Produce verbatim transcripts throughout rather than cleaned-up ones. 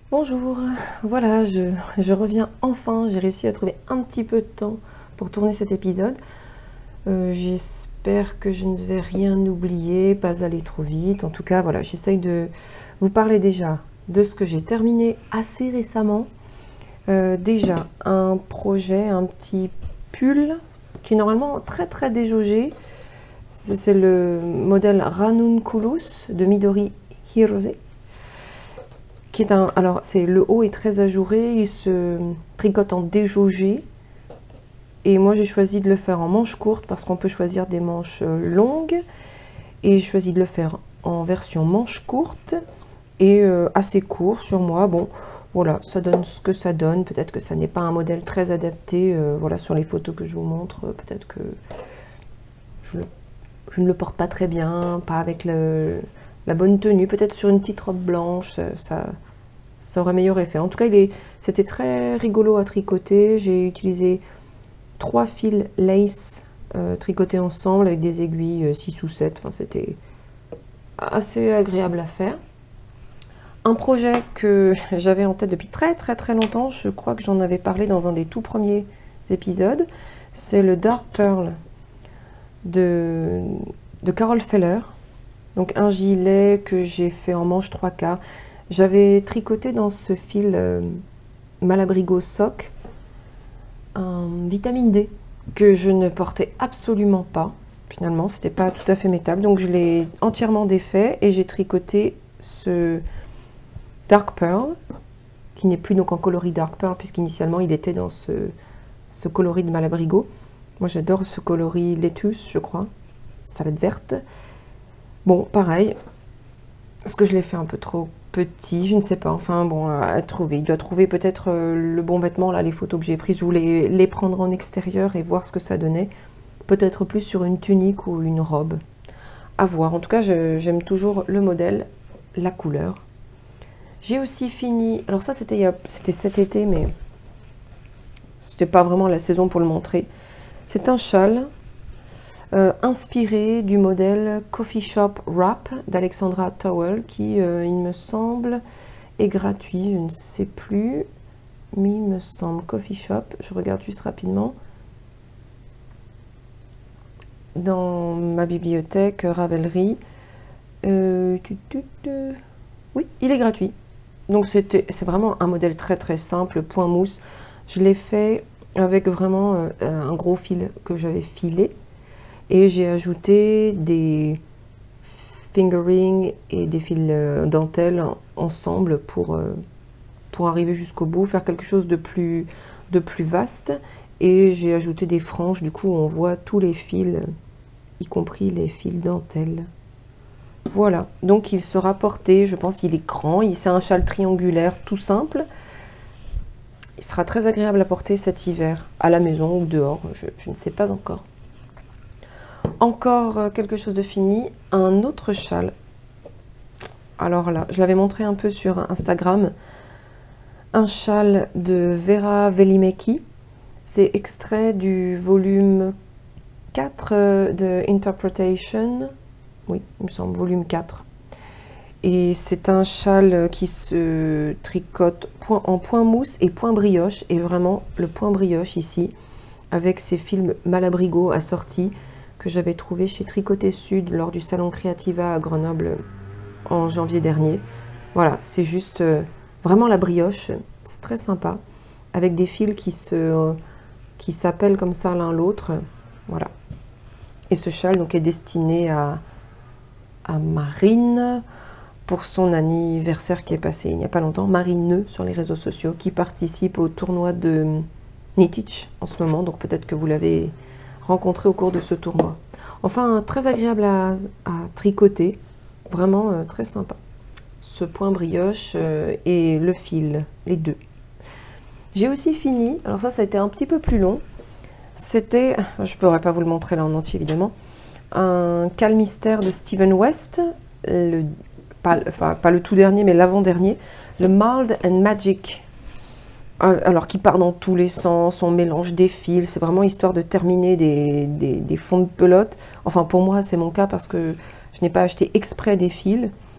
Bonjour, voilà, je, je reviens enfin, j'ai réussi à trouver un petit peu de temps pour tourner cet épisode. Euh, j'espère que je ne vais rien oublier, pas aller trop vite. En tout cas, voilà, j'essaye de vous parler déjà de ce que j'ai terminé assez récemment. Euh, déjà, un projet, un petit pull qui est normalement très très déjaugé. C'est le modèle Ranunculus de Midori Hirose. Qui est un, alors, c'est, le haut est très ajouré, il se tricote en déjaugé. Et moi, j'ai choisi de le faire en manches courtes parce qu'on peut choisir des manches longues. Et j'ai choisi de le faire en version manches courtes et euh, assez court sur moi. Bon, voilà, ça donne ce que ça donne. Peut-être que ça n'est pas un modèle très adapté. Euh, voilà, sur les photos que je vous montre, peut-être que je, le, je ne le porte pas très bien, pas avec le, la bonne tenue. Peut-être sur une petite robe blanche, ça... ça ça aurait meilleur effet. En tout cas, il est, c'était très rigolo à tricoter. J'ai utilisé trois fils lace euh, tricotés ensemble avec des aiguilles euh, six ou sept. Enfin, c'était assez agréable à faire. Un projet que j'avais en tête depuis très très très longtemps, je crois que j'en avais parlé dans un des tout premiers épisodes, c'est le Dark Pearl de, de Carol Feller. Donc un gilet que j'ai fait en manche trois quarts. J'avais tricoté dans ce fil euh, Malabrigo Sock un vitamine D que je ne portais absolument pas. Finalement, c'était pas tout à fait mes tables, donc je l'ai entièrement défait et j'ai tricoté ce Dark Pearl, qui n'est plus donc en coloris Dark Pearl, puisqu'initialement il était dans ce, ce coloris de Malabrigo. Moi j'adore ce coloris Lettuce, je crois, salade verte. Bon, pareil, est-ce que je l'ai fait un peu trop petit, je ne sais pas, enfin bon, à trouver. Il doit trouver peut-être euh, le bon vêtement, là, les photos que j'ai prises, je voulais les prendre en extérieur et voir ce que ça donnait. Peut-être plus sur une tunique ou une robe. À voir. En tout cas, j'aime toujours le modèle, la couleur. J'ai aussi fini, alors ça c'était c'était cet été, mais c'était pas vraiment la saison pour le montrer. C'est un châle Euh, inspiré du modèle Coffee Shop Wrap d'Alexandra Towell, qui, euh, il me semble, est gratuit, je ne sais plus, mais il me semble Coffee Shop, je regarde juste rapidement, dans ma bibliothèque Ravelry, euh, tu, tu, tu, oui, il est gratuit, donc c'est vraiment un modèle très très simple, point mousse, je l'ai fait avec vraiment euh, un gros fil que j'avais filé, et j'ai ajouté des fingering et des fils dentelle ensemble pour, euh, pour arriver jusqu'au bout, faire quelque chose de plus, de plus vaste. Et j'ai ajouté des franges, du coup on voit tous les fils, y compris les fils dentelle. Voilà, donc il sera porté, je pense qu'il est grand, c'est un châle triangulaire tout simple. Il sera très agréable à porter cet hiver, à la maison ou dehors, je, je ne sais pas encore. Encore quelque chose de fini, un autre châle. Alors là, je l'avais montré un peu sur Instagram. Un châle de Vera Velimeki. C'est extrait du volume quatre de Interpretation. Oui, il me semble, volume quatre. Et c'est un châle qui se tricote en point mousse et point brioche. Et vraiment, le point brioche ici, avec ces fils Malabrigo assortis, que j'avais trouvé chez Tricoté Sud lors du salon Creativa à Grenoble en janvier dernier. Voilà, c'est juste euh, vraiment la brioche, c'est très sympa, avec des fils qui se euh, qui s'appellent comme ça l'un l'autre. Voilà. Et ce châle donc est destiné à, à Marine pour son anniversaire qui est passé il n'y a pas longtemps. Marine Neu sur les réseaux sociaux, qui participe au tournoi de Knitich en ce moment, donc peut-être que vous l'avez rencontré au cours de ce tournoi. Enfin, très agréable à, à tricoter, vraiment euh, très sympa. Ce point brioche euh, et le fil, les deux. J'ai aussi fini, alors ça, ça a été un petit peu plus long. C'était, je ne pourrais pas vous le montrer là en entier évidemment, un calmystère de Steven West, le, pas, enfin, pas le tout dernier, mais l'avant-dernier, le Mild and Magic. Alors qui part dans tous les sens, on mélange des fils, c'est vraiment histoire de terminer des, des, des fonds de pelote. Enfin pour moi c'est mon cas parce que je n'ai pas acheté exprès des fils,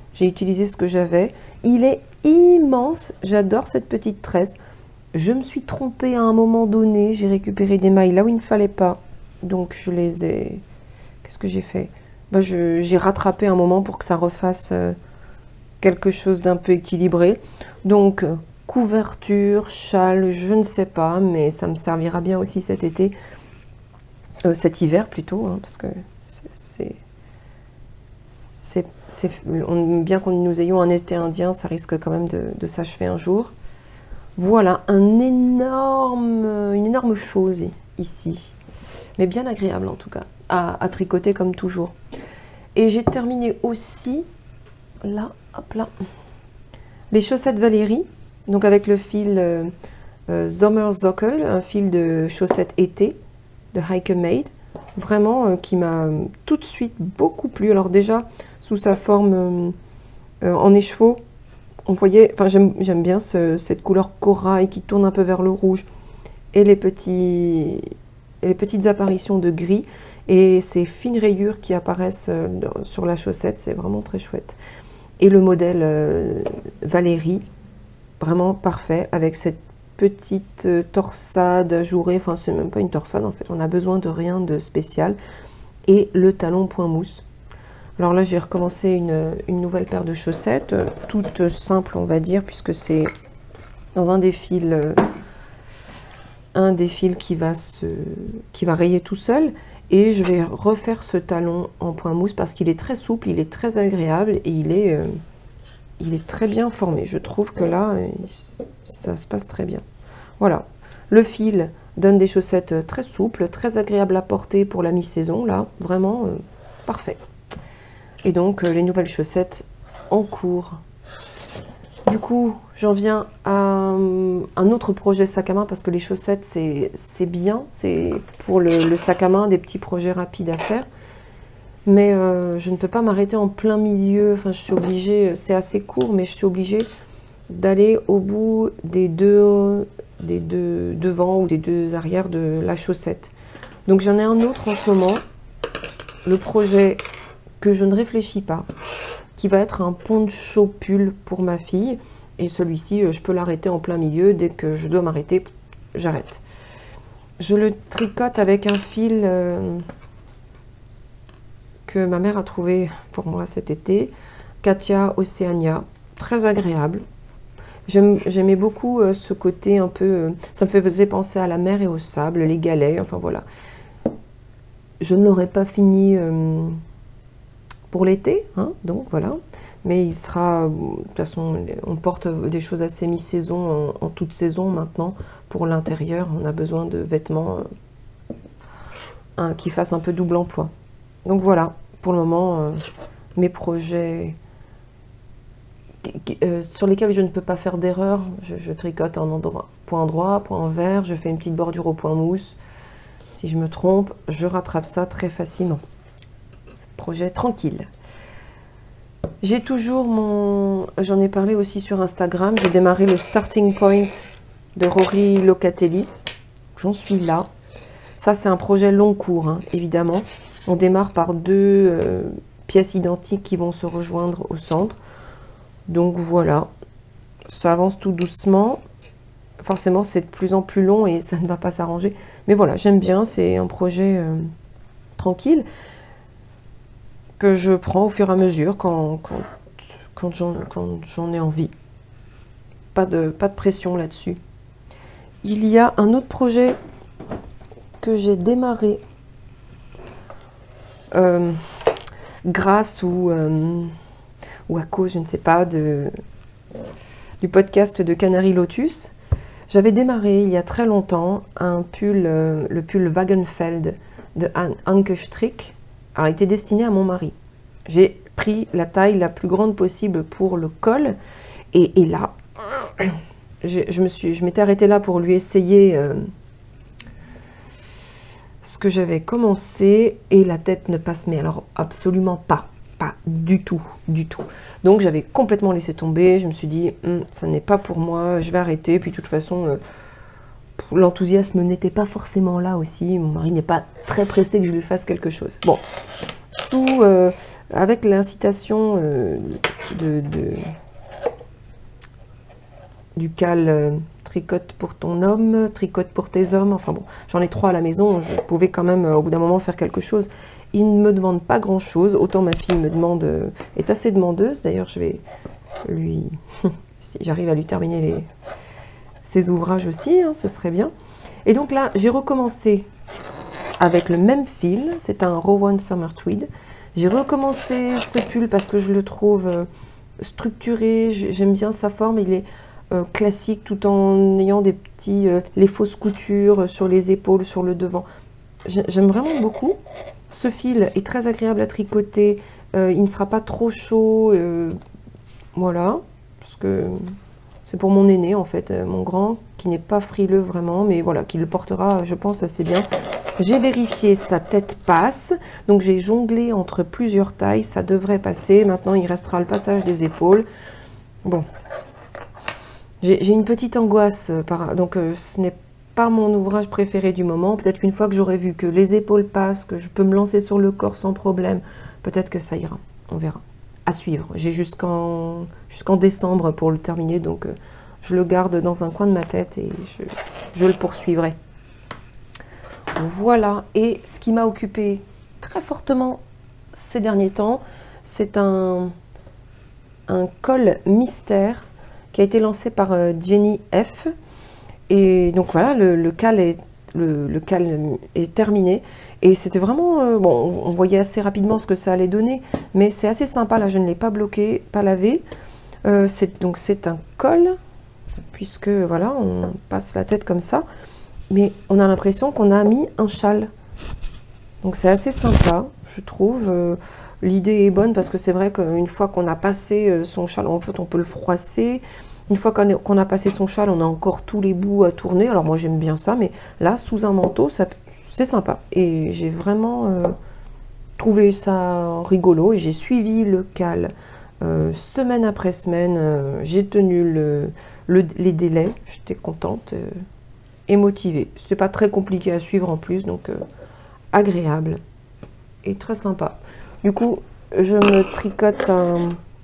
J'ai utilisé ce que j'avais. Il est immense. J'adore cette petite tresse. Je me suis trompée à un moment donné. J'ai récupéré des mailles là où il ne fallait pas. Donc, je les ai... Qu'est-ce que j'ai fait? Ben, j'ai rattrapé un moment pour que ça refasse euh, quelque chose d'un peu équilibré. Donc, euh, couverture, châle, je ne sais pas, mais ça me servira bien aussi cet été. Euh, cet hiver plutôt, hein, parce que c'est... c'est bien qu'on nous ayons un été indien, ça risque quand même de, de s'achever un jour. Voilà, un énorme, une énorme chose ici, mais bien agréable en tout cas, à, à tricoter comme toujours. Et j'ai terminé aussi, là, hop là, les chaussettes Valérie, donc avec le fil euh, euh, Sommersockel, un fil de chaussettes été de Heike Made, vraiment euh, qui m'a tout de suite beaucoup plu. Alors déjà, sous sa forme euh, euh, en écheveau, on voyait, enfin j'aime bien ce, cette couleur corail qui tourne un peu vers le rouge, et les, petits, et les petites apparitions de gris, et ces fines rayures qui apparaissent euh, sur la chaussette, c'est vraiment très chouette. Et le modèle euh, Valérie, vraiment parfait, avec cette petite euh, torsade ajourée, enfin c'est même pas une torsade en fait, on a besoin de rien de spécial, et le talon point mousse. Alors là j'ai recommencé une, une nouvelle paire de chaussettes, euh, toute simple on va dire, puisque c'est dans un des fils, euh, un des fils qui va, se, qui va rayer tout seul, et je vais refaire ce talon en point mousse parce qu'il est très souple, il est très agréable, et il est, euh, il est très bien formé. Je trouve que là, ça se passe très bien. Voilà, le fil donne des chaussettes très souples, très agréables à porter pour la mi-saison, là, vraiment euh, parfait. Et donc, euh, les nouvelles chaussettes en cours. Du coup, j'en viens à euh, un autre projet sac à main, parce que les chaussettes, c'est bien, c'est pour le, le sac à main, des petits projets rapides à faire. Mais euh, je ne peux pas m'arrêter en plein milieu, enfin je suis obligée, c'est assez court, mais je suis obligée d'aller au bout des deux, des deux devant ou des deux arrières de la chaussette. Donc j'en ai un autre en ce moment, le projet que je ne réfléchis pas, qui va être un poncho pull pour ma fille, et celui-ci je peux l'arrêter en plein milieu, dès que je dois m'arrêter, j'arrête. Je le tricote avec un fil euh, que ma mère a trouvé pour moi cet été, Katia Oceania, très agréable. J'aimais beaucoup euh, ce côté un peu, euh, ça me faisait penser à la mer et au sable, les galets, enfin voilà. Je ne l'aurais pas fini euh, pour l'été, hein, donc voilà. Mais il sera, de toute façon, on porte des choses assez mi-saison en, en toute saison maintenant. Pour l'intérieur, on a besoin de vêtements euh, hein, qui fassent un peu double emploi. Donc voilà, pour le moment, euh, mes projets euh, sur lesquels je ne peux pas faire d'erreur. Je, je tricote en endroit, point droit, point vert, je fais une petite bordure au point mousse. Si je me trompe, je rattrape ça très facilement. Projet tranquille. J'ai toujours mon... J'en ai parlé aussi sur Instagram, j'ai démarré le Starting Point de Rory Locatelli. J'en suis là. Ça, c'est un projet long cours, hein, évidemment. On démarre par deux euh, pièces identiques qui vont se rejoindre au centre. Donc voilà, ça avance tout doucement. Forcément, c'est de plus en plus long et ça ne va pas s'arranger. Mais voilà, j'aime bien, c'est un projet euh, tranquille que je prends au fur et à mesure quand, quand, quand j'en ai envie. Pas de, pas de pression là-dessus. Il y a un autre projet que j'ai démarré euh, grâce ou, euh, ou à cause, je ne sais pas, de, du podcast de Canary Lotus. J'avais démarré il y a très longtemps un pull, euh, le pull Wagenfeld de Anke Strick. Alors, il était destiné à mon mari. J'ai pris la taille la plus grande possible pour le col. Et, et là, je, je me suis, je m'étais arrêtée là pour lui essayer euh, ce que j'avais commencé. Et la tête ne passe, mais alors absolument pas. Pas du tout, du tout. Donc, j'avais complètement laissé tomber. Je me suis dit, hm, ça n'est pas pour moi, je vais arrêter. Puis, de toute façon... Euh, l'enthousiasme n'était pas forcément là aussi. Mon mari n'est pas très pressé que je lui fasse quelque chose. Bon, sous, euh, avec l'incitation euh, de, de, du cal euh, tricote pour ton homme, tricote pour tes hommes, enfin bon, j'en ai trois à la maison, je pouvais quand même euh, au bout d'un moment faire quelque chose. Il ne me demande pas grand chose, autant ma fille me demande, euh, est assez demandeuse, d'ailleurs je vais lui, si j'arrive à lui terminer les, ses ouvrages aussi, hein, ce serait bien. Et donc là, j'ai recommencé avec le même fil, c'est un Rowan Summer Tweed. J'ai recommencé ce pull parce que je le trouve euh, structuré, j'aime bien sa forme, il est euh, classique tout en ayant des petits, euh, les fausses coutures sur les épaules, sur le devant. J'aime vraiment beaucoup. Ce fil est très agréable à tricoter, euh, il ne sera pas trop chaud, euh, voilà, parce que c'est pour mon aîné en fait, euh, mon grand, qui n'est pas frileux vraiment, mais voilà, qui le portera, je pense, assez bien. J'ai vérifié, sa tête passe, donc j'ai jonglé entre plusieurs tailles, ça devrait passer. Maintenant, il restera le passage des épaules. Bon, j'ai une petite angoisse, par, donc euh, ce n'est pas mon ouvrage préféré du moment. Peut-être qu'une fois que j'aurai vu que les épaules passent, que je peux me lancer sur le corps sans problème, peut-être que ça ira, on verra. À suivre, j'ai jusqu'en jusqu'en décembre pour le terminer, donc euh, je le garde dans un coin de ma tête et je, je le poursuivrai. Voilà, et ce qui m'a occupé très fortement ces derniers temps, c'est un, un col mystère qui a été lancé par euh, Jenny F. Et donc voilà, le, le, cal, est, le, le cal est terminé. Et c'était vraiment, euh, bon, on voyait assez rapidement ce que ça allait donner, mais c'est assez sympa, là je ne l'ai pas bloqué, pas lavé. Euh, donc c'est un col, puisque voilà, on passe la tête comme ça. Mais on a l'impression qu'on a mis un châle. Donc c'est assez sympa, je trouve. Euh, L'idée est bonne parce que c'est vrai qu'une fois qu'on a passé son châle, en fait on peut le froisser. Une fois qu'on qu'on a passé son châle, on a encore tous les bouts à tourner. Alors moi j'aime bien ça, mais là sous un manteau, c'est sympa. Et j'ai vraiment euh, trouvé ça rigolo et j'ai suivi le cal. Euh, semaine après semaine, euh, j'ai tenu le, le, les délais. J'étais contente. Euh, et motivé. C'était pas très compliqué à suivre en plus, donc euh, agréable et très sympa. Du coup, je me tricote un,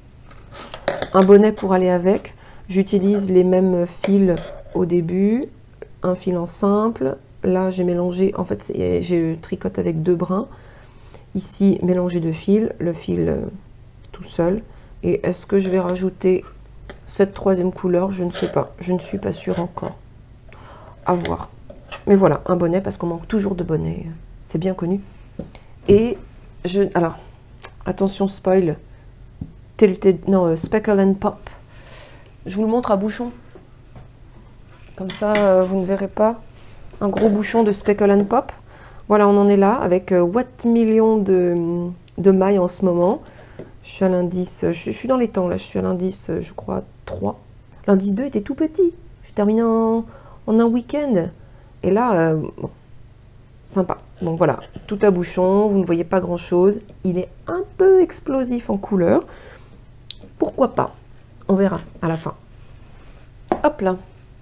un bonnet pour aller avec. J'utilise les mêmes fils au début, un fil en simple. Là, j'ai mélangé, en fait, je tricote avec deux brins. Ici, mélangé de fils, le fil euh, tout seul. Et est-ce que je vais rajouter cette troisième couleur? Je ne sais pas, je ne suis pas sûre encore. À voir. Mais voilà, un bonnet parce qu'on manque toujours de bonnets. C'est bien connu. Et je... Alors, attention spoil. Tilted... Non, euh, Speckle and Pop. Je vous le montre à bouchon. Comme ça, euh, vous ne verrez pas. Un gros bouchon de Speckle and Pop. Voilà, on en est là avec euh, What millions de, de mailles en ce moment. Je suis à l'indice... Je, je suis dans les temps, là. Je suis à l'indice, je crois, trois. L'indice deux était tout petit. J'ai terminé en... en un week-end. Et là, euh, bon, sympa. Donc voilà, tout à bouchon, vous ne voyez pas grand-chose. Il est un peu explosif en couleur. Pourquoi pas? On verra à la fin. Hop là.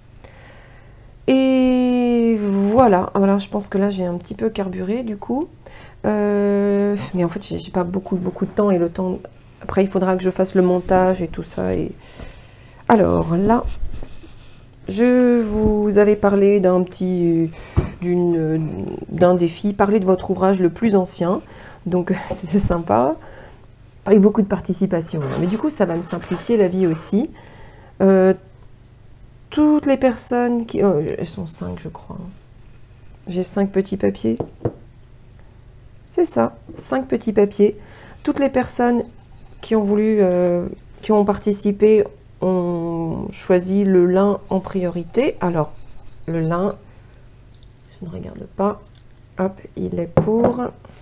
Et voilà. Voilà, je pense que là, j'ai un petit peu carburé du coup. Euh, mais en fait, j'ai pas beaucoup, beaucoup de temps. Et le temps... Après, il faudra que je fasse le montage et tout ça. Et... Alors là... Je vous avais parlé d'un petit, d'une, d'un défi, parler de votre ouvrage le plus ancien, donc c'est sympa, pas eu beaucoup de participation, mais du coup ça va me simplifier la vie aussi. Euh, toutes les personnes qui, oh, elles sont cinq je crois, j'ai cinq petits papiers, c'est ça, cinq petits papiers. Toutes les personnes qui ont voulu, euh, qui ont participé on choisit le lin en priorité. Alors, le lin, je ne regarde pas, hop, il est pour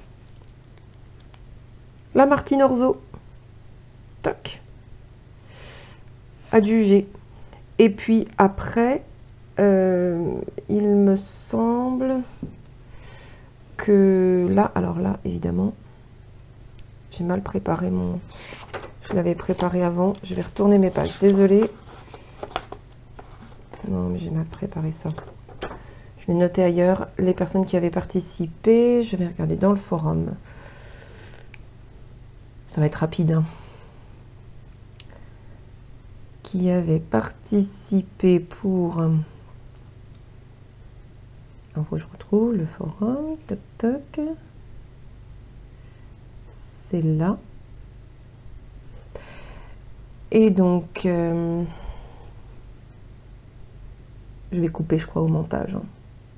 la Martine Orzo. Toc. Adjugé. Et puis après, euh, il me semble que là, alors là, évidemment, j'ai mal préparé mon... Je l'avais préparé avant. Je vais retourner mes pages. Désolée. Non, mais j'ai mal préparé ça. Je l'ai noté ailleurs. Les personnes qui avaient participé, je vais regarder dans le forum. ça va être rapide, hein. Qui avait participé pour... Il faut que je retrouve le forum. Toc toc. C'est là. Et donc, euh, je vais couper, je crois, au montage, hein.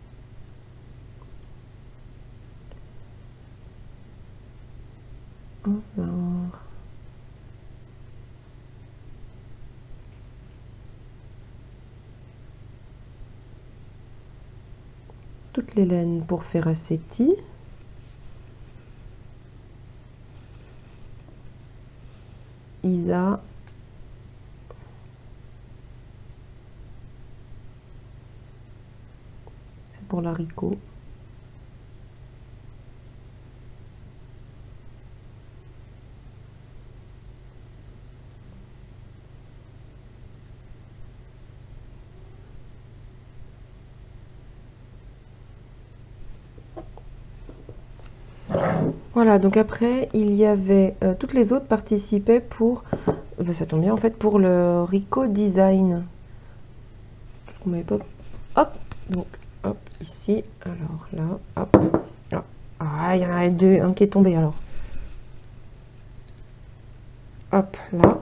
Alors... toutes les laines pour Ferraceti. Isa. C'est pour l'haricot. Voilà, donc après, il y avait... Euh, toutes les autres participaient pour... Ben, ça tombe bien, en fait, pour le Rico Design. Parce qu'on m'avait pas... Hop, donc, hop, ici. Alors, là, hop. Là. Ah, il y en a deux, un qui est tombé, alors. Hop, là.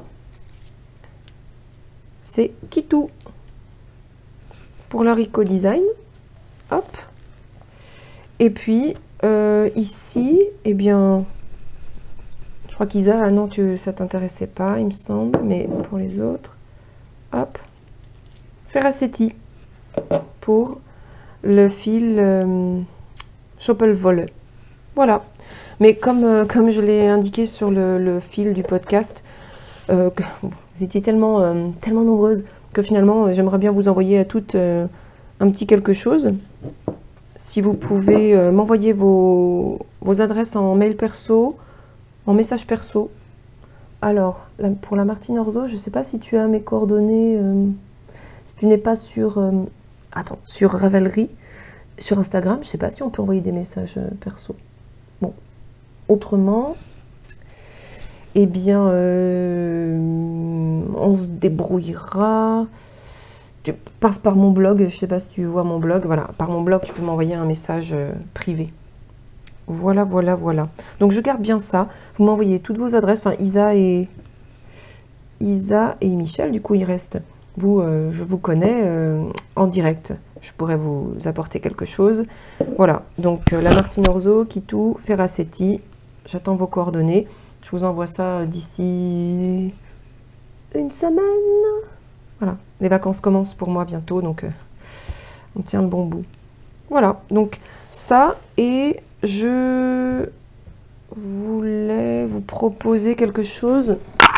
C'est Kitou. Pour le Rico Design. Hop. Et puis... Euh, ici, eh bien, je crois qu'Isa, ah non, tu, ça t'intéressait pas, il me semble, mais pour les autres, hop, Ferraceti, pour le fil euh, Schoppelwolle. Voilà. Mais comme, euh, comme je l'ai indiqué sur le, le fil du podcast, euh, que, bon, vous étiez tellement, euh, tellement nombreuses que finalement, euh, j'aimerais bien vous envoyer à toutes euh, un petit quelque chose. Si vous pouvez euh, m'envoyer vos, vos adresses en mail perso, en message perso. Alors, là, pour la Martine Orzo, je ne sais pas si tu as mes coordonnées, euh, si tu n'es pas sur, euh, attends, sur Ravelry, sur Instagram, je ne sais pas si on peut envoyer des messages euh, perso. Bon, autrement, eh bien, euh, on se débrouillera. Tu passes par mon blog, je ne sais pas si tu vois mon blog, voilà, par mon blog, tu peux m'envoyer un message euh, privé. Voilà, voilà, voilà. Donc, je garde bien ça. Vous m'envoyez toutes vos adresses, enfin, Isa et Isa et Michel, du coup, il reste. Vous, euh, je vous connais euh, en direct. Je pourrais vous apporter quelque chose. Voilà, donc, euh, la Martine Orzo, Kitou, Ferraceti. J'attends vos coordonnées. Je vous envoie ça d'ici une semaine. Voilà, les vacances commencent pour moi bientôt, donc euh, on tient le bon bout. Voilà, donc ça, et je voulais vous proposer quelque chose.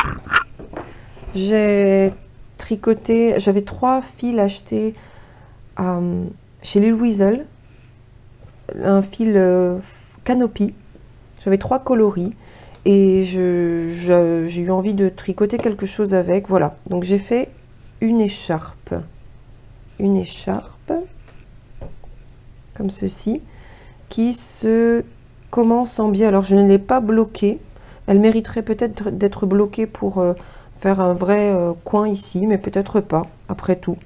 J'ai tricoté, j'avais trois fils achetés euh, chez Lil Weasel, un fil euh, Canopy. J'avais trois coloris et je, je, j'ai eu envie de tricoter quelque chose avec. Voilà, donc j'ai fait une écharpe, une écharpe comme ceci, qui se commence en biais. Alors je ne l'ai pas bloquée, elle mériterait peut-être d'être bloquée pour euh, faire un vrai euh, coin ici, mais peut-être pas, après tout.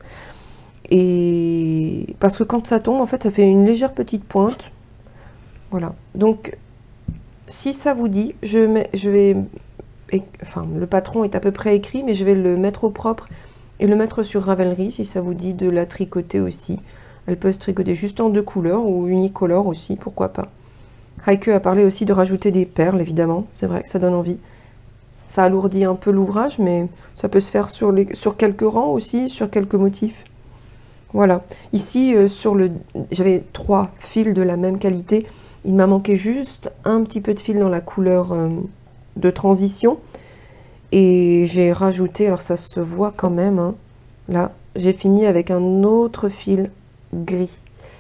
Et parce que quand ça tombe, en fait, ça fait une légère petite pointe. Voilà, donc si ça vous dit, je, mets, je vais, enfin le patron est à peu près écrit, mais je vais le mettre au propre et le mettre sur Ravelry, si ça vous dit de la tricoter aussi. Elle peut se tricoter juste en deux couleurs ou unicolore aussi, pourquoi pas. Heike a parlé aussi de rajouter des perles, évidemment. C'est vrai que ça donne envie. Ça alourdit un peu l'ouvrage, mais ça peut se faire sur, les, sur quelques rangs aussi, sur quelques motifs. Voilà. Ici, euh, sur le, j'avais trois fils de la même qualité. Il m'a manqué juste un petit peu de fil dans la couleur euh, de transition. Et j'ai rajouté, alors ça se voit quand même, hein, là, j'ai fini avec un autre fil gris.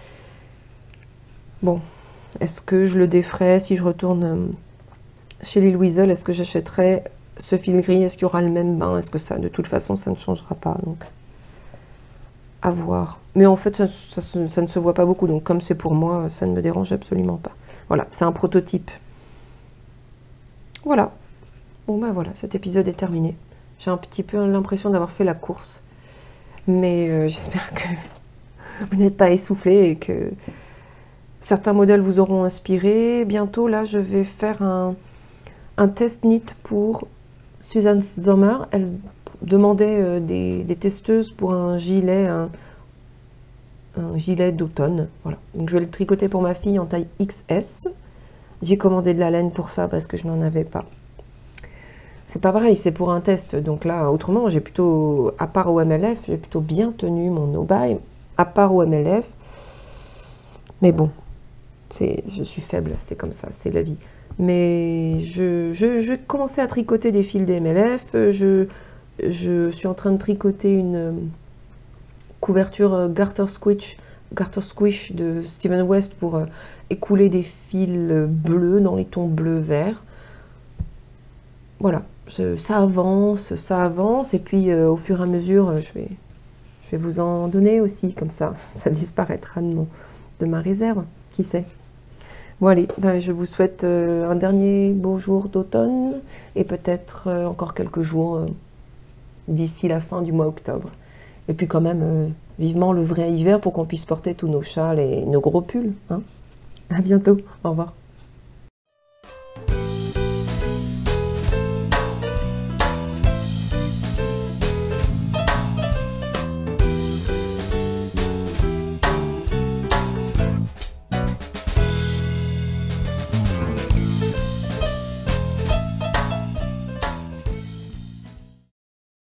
Bon, est-ce que je le déferai si je retourne chez Lil Weasel? Est-ce que j'achèterai ce fil gris? Est-ce qu'il y aura le même bain? Est-ce que ça, de toute façon, ça ne changera pas, donc à voir. Mais en fait, ça, ça, ça ne se voit pas beaucoup, donc comme c'est pour moi, ça ne me dérange absolument pas. Voilà, c'est un prototype. Voilà. Bon ben voilà, cet épisode est terminé. J'ai un petit peu l'impression d'avoir fait la course. Mais euh, j'espère que vous n'êtes pas essoufflés et que certains modèles vous auront inspiré. Bientôt, là, je vais faire un, un test knit pour Suzanne Sommer. Elle demandait euh, des, des testeuses pour un gilet, un, un gilet d'automne. Voilà. Donc je vais le tricoter pour ma fille en taille X S. J'ai commandé de la laine pour ça parce que je n'en avais pas. C'est pas pareil, c'est pour un test. Donc là, autrement, j'ai plutôt, à part au M L F, j'ai plutôt bien tenu mon no-buy, à part au M L F. Mais bon, je suis faible, c'est comme ça, c'est la vie. Mais je, je, je commençais à tricoter des fils des M L F. Je, je suis en train de tricoter une couverture Garter Squish, Garter Squish de Steven West pour euh, écouler des fils bleus dans les tons bleu-vert. Voilà, je, ça avance, ça avance. Et puis euh, au fur et à mesure, je vais, je vais vous en donner aussi, comme ça, ça disparaîtra de, mon, de ma réserve, qui sait. Bon allez, ben, je vous souhaite euh, un dernier beau jour d'automne et peut-être euh, encore quelques jours euh, d'ici la fin du mois octobre. Et puis quand même, euh, vivement le vrai hiver pour qu'on puisse porter tous nos châles et nos gros pulls. Hein. À bientôt, au revoir.